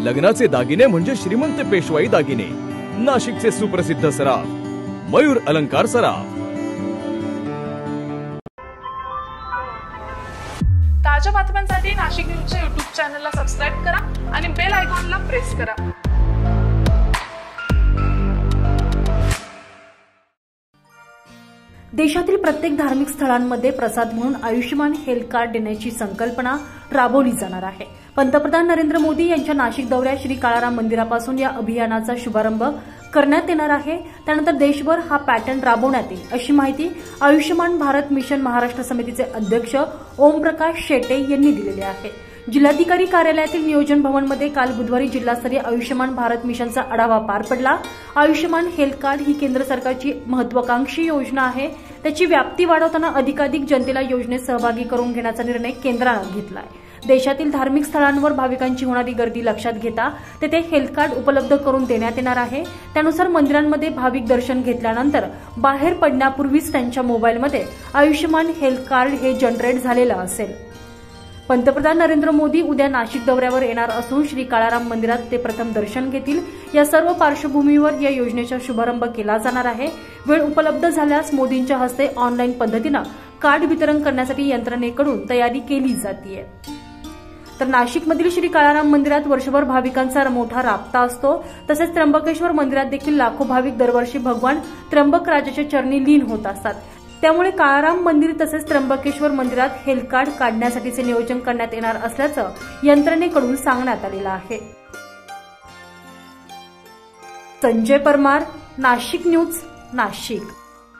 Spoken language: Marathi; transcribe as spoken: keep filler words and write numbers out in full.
लग्नाचे दागिने म्हणजे श्रीमंत पेशवाई दागिने, नाशिकचे सुप्रसिद्ध सराफ मयूर अलंकार सराफ। ताज्या बातम्यांसाठी नाशिक न्यूजच्या यूट्यूब चॅनलला सबस्क्राइब करा आणि बेल आयकॉनला प्रेस करा। देशातील प्रत्येक धार्मिक स्थळांमध्ये प्रसाद म्हणून आयुष्यमान हेल्थ कार्ड देण्याची संकल्पना राबवली जाणार आहे। पंतप्रधान नरेंद्र मोदी यांच्या नाशिक दौऱ्यात श्री काळाराम मंदिरापासून या अभियानाचा शुभारंभ करण्यात येणार आहे। त्यानंतर देशभर हा पॅटर्न राबवण्यात येईल अशी माहिती आयुष्यमान भारत मिशन महाराष्ट्र समितीचे अध्यक्ष ओमप्रकाश शेटे यांनी दिलेली आहे। जिल्हाधिकारी कार्यालयातील नियोजन भवनमध्ये काल बुधवारी जिल्हास्तरीय आयुष्यमान भारत मिशनचा आढावा पार पडला। आयुष्यमान हेल्थ कार्ड ही केंद्र सरकारची महत्वाकांक्षी योजना आहे। त्याची व्याप्ती वाढवताना अधिकाधिक जनतेला योजनेत सहभागी करून घेण्याचा निर्णय केंद्राने घेतला आहे। देशातील धार्मिक स्थळांवर भाविकांची होणारी गर्दी लक्षात घेता तेथे हेल्थ कार्ड उपलब्ध करून देण्यात येणार आहे। त्यानुसार मंदिरांमध्ये भाविक दर्शन घेतल्यानंतर बाहेर पडण्यापूर्वीच त्यांच्या मोबाईलमध्ये आयुष्यमान हेल्थ कार्ड हे जनरेट झालेलं असेल। पंतप्रधान नरेंद्र मोदी उद्या नाशिक दौऱ्यावर येणार असून श्री काळाराम मंदिरात ते प्रथम दर्शन घेतील। या सर्व पार्श्वभूमीवर या योजनेचा शुभारंभ केला जाणार आहे। वेळ उपलब्ध झाल्यास मोदींच्या हस्ते ऑनलाईन पद्धतीने कार्ड वितरण करण्यासाठी यंत्रणेकडून तयारी केली जाते। तर नाशिकमधील श्री काळाराम मंदिरात वर्षभर भाविकांचा मोठा राबता असतो। तसेच त्र्यंबकेश्वर मंदिरात देखील लाखो भाविक दरवर्षी भगवान त्र्यंबक राजाच्या चरणी लीन होत असतात। त्यामुळे काळाराम मंदिर तसेच त्र्यंबकेश्वर मंदिरात हेल्थ कार्ड काढण्यासाठीचे नियोजन करण्यात येणार असल्याचं यंत्रणेकडून सांगण्यात आलेलं आहे। संजय परमार, नाशिक न्यूज, नाशिक।